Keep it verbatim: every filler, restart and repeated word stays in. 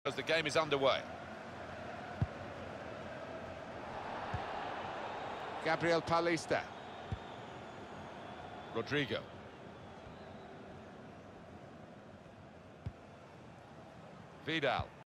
As the game is underway. Gabriel Paulista. Rodrigo. Vidal.